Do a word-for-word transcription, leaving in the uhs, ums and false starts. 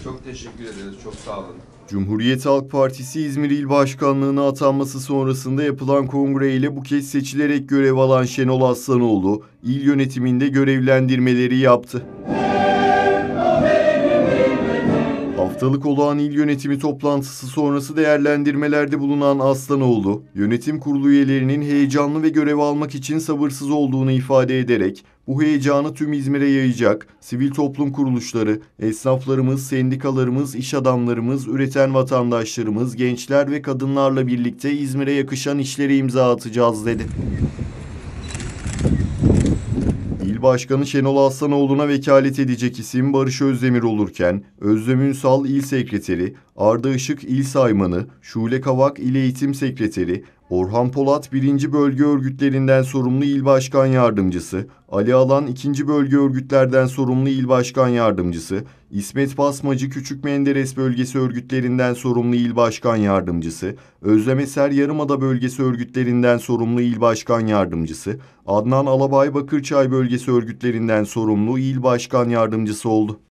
Çok teşekkür ederiz. Çok sağ olun. Cumhuriyet Halk Partisi İzmir İl Başkanlığı'na atanması sonrasında yapılan kongre ile bu kez seçilerek görev alan Şenol Aslanoğlu, il yönetiminde görevlendirmeleri yaptı. Haftalık olağan il yönetimi toplantısı sonrası değerlendirmelerde bulunan Aslanoğlu, yönetim kurulu üyelerinin heyecanlı ve görev almak için sabırsız olduğunu ifade ederek, bu heyecanı tüm İzmir'e yayacak, sivil toplum kuruluşları, esnaflarımız, sendikalarımız, iş adamlarımız, üreten vatandaşlarımız, gençler ve kadınlarla birlikte İzmir'e yakışan işlere imza atacağız dedi. İl Başkanı Şenol Aslanoğlu'na vekalet edecek isim Barış Özdemir olurken, Özlem Ünsal İl Sekreteri, Arda Işık İl Saymanı, Şule Kavak İl Eğitim Sekreteri, Orhan Polat birinci Bölge Örgütlerinden sorumlu İl Başkan Yardımcısı, Ali Alan ikinci Bölge Örgütlerden sorumlu İl Başkan Yardımcısı, İsmet Basmacı Küçük Menderes Bölgesi Örgütlerinden sorumlu İl Başkan Yardımcısı, Özlem Eser Yarımada Bölgesi Örgütlerinden sorumlu İl Başkan Yardımcısı, Adnan Alabay Bakırçay Bölgesi Örgütlerinden sorumlu İl Başkan Yardımcısı oldu.